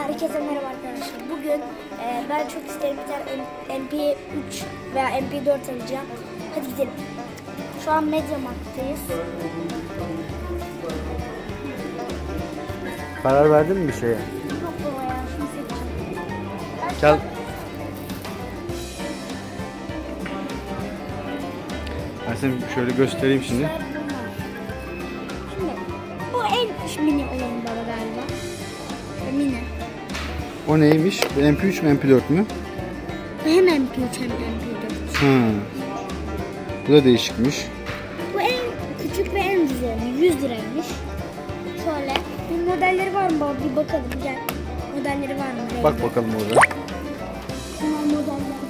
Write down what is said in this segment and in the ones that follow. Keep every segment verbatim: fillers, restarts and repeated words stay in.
Herkese merhaba arkadaşlar. Bugün e, ben çok isterim bir tane M P üç veya M P dört alacağım. Hadi gidelim. Şu an MediaMarkt'tayız. Karar verdin mi bir şeye? Yok baba ya, şunu seçeceğim. Gel. Ben seni şöyle göstereyim şimdi. Şimdi bu en mini olan baba galiba. Mini. O neymiş? M P üç mü M P dört mü? Hem M P üç hem M P dört. Hmm. Bu da değişikmiş. Bu en küçük ve en güzeli. yüz liraymış. Şöyle. Bir modelleri var mı baba? Bir bakalım gel. Modelleri var mı? Bak bakalım orada. Bunlar modeller.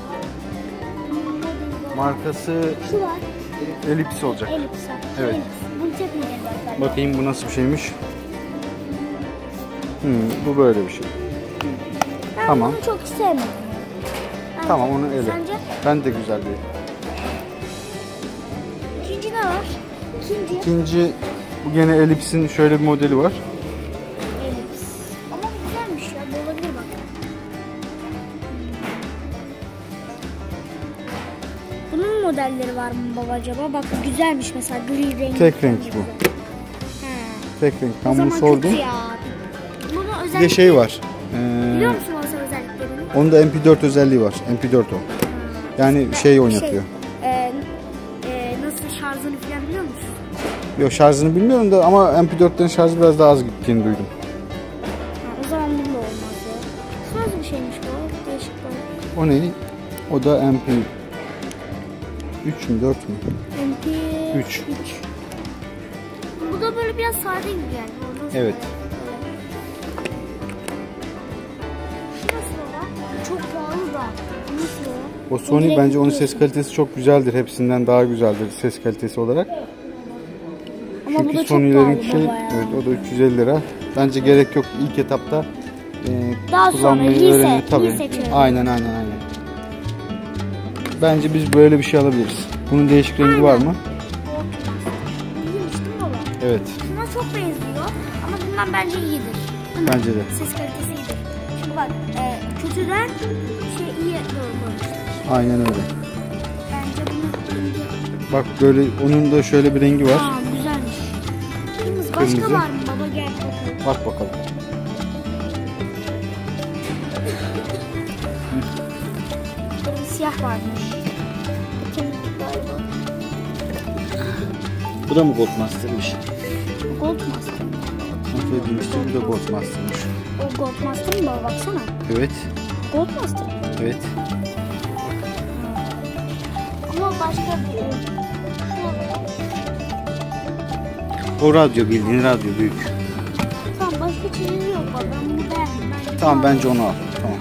Markası Şu var. Ellipse olacak. Ellipse. Evet. Ellipse. Bunu tek model var. Bakayım bu nasıl bir şeymiş. Hmm, bu böyle bir şey. Ben Tamam. bunu çok sevmedim. Ben Tamam de- onu ele. Sence? Ben de güzel değil. İkinci ne var? İkinci. İkinci bu gene Ellipse'in şöyle bir modeli var. Ellips. Ama güzelmiş ya. Bu olabilir bak. Bunun modelleri var mı baba acaba? Bak bu güzelmiş mesela gri rengi. Tek renk bu. He. Tek renk. O Ben bunu zaman sordum. kötü ya. Bunu Bir özellikle... de şey var. Ee, Biliyor musun olsa özelliklerini? Onun da M P dört özelliği var. M P dört o. Yani şey oynatıyor. Şey, e, e, nasıl şarjını falan biliyor musun? Yok şarjını bilmiyorum da ama M P dörtlerin şarjı biraz daha az gittiğini duydum. Ha, o zaman bunun da olmaz ya. Şu nasıl bir şeymiş bu? Değişik bu. O ne? O da M P üç mü dört mü? M P üç. Bu da böyle biraz sade gibi yani. Orada Evet. şu nasıl o? Çok pahalı da. Bu nasıl o? O Sony bence onun ses kalitesi çok güzeldir. Hepsinden daha güzeldir ses kalitesi olarak. Ama bu Çünkü da çok Sony'lerin pahalı şey, baba ya. evet o da üç yüz elli lira. Bence gerek yok ilk etapta e, Daha sonra kullanmayı lise- öğrenir tabii. lise çağında. Aynen aynen aynen. Bence biz böyle bir şey alabiliriz. Bunun değişik rengi Aynen. var mı? İyiymiş değil mi baba? Evet. Şuna çok benziyor ama bundan bence iyidir. Değil mi? Bence de. Ses kalitesi iyidir. Şimdi bak e, kötüden şey iyi doğru koymuşlar. Aynen öyle. Bence bunu Bak böyle onun da şöyle bir rengi var. Aa, güzelmiş. Kırmızı. Başka Kırmızı. var mı baba? Gel bakalım. Bak bakalım. Kırmızı siyah varmış. Bakayım galiba. Bu da mı Goldmaster'mış? Gold Master. Kontrol edilmişti. Bu da Goldmaster'mış. O Gold Master mı baba? Baksana. Evet. Gold Master. Evet. Ama başka bir... O radyo bildiğin radyo büyük. Tamam başka çizgi yok baba. Ben bunu beğendim. Bence Tamam bence onu al. Tamam.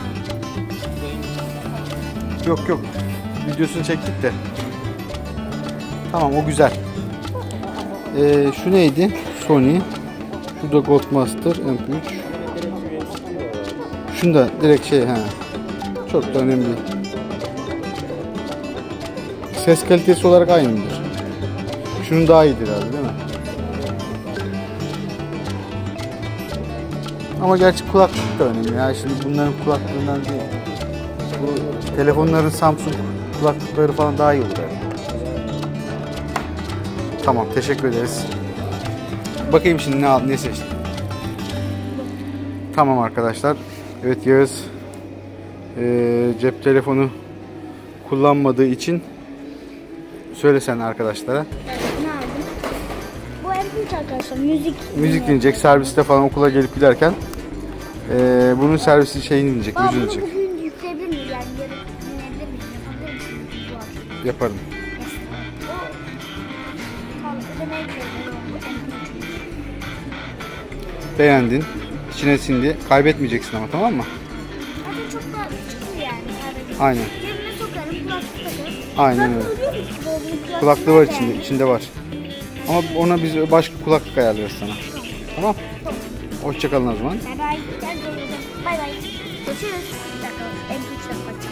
Yok yok. Videosunu çektik de. Tamam o güzel. Ee, şu neydi? Sony. Şu da Goldmaster M P üç. Şunda direkt şey ha. Çok da önemli değil. Ses kalitesi olarak aynıdır. Şunun daha iyidir abi değil mi? Ama gerçi kulaklık da önemli ya. Şimdi bunların kulaklığından değil. Bu telefonların Samsung kulaklıkları falan daha iyi olur yani. Tamam teşekkür ederiz. Bakayım şimdi ne al ne seçtim. Tamam arkadaşlar. Evet Yağız ee, cep telefonu kullanmadığı için söylesen arkadaşlara. Evet, ne aldım? Bu M P üç arkadaşlar. Müzik. Müzik dinleyecek serviste falan okula gelip giderken ee, bunun servisi şeyini dinleyecek, Baba müziğini bunu dinleyecek. bugün yükleyebilir miyiz? Yani yarın dinleyebilir miyiz? Yapabilir misiniz? Bu akşam. Yaparım. Tamam, ödemeyi koyuyorum. Bu M P üç. Beğendin. İçine sindi. Kaybetmeyeceksin ama tamam mı? Zaten çok da çıkıyor yani. Sadece. Aynen. Cebime sokarım, kulaklık takarım. Aynen Zaten öyle. biliyor musun? Böyle kulaklık Kulaklığı var nerede içinde. yani? içinde var. Ama ona biz başka kulaklık ayarlarız sana. Tamam. Hoşça kalın o zaman. Bay bay. Gel böyle. Bay bay. Görüşürüz. Bir dakika. M P üç yapmak.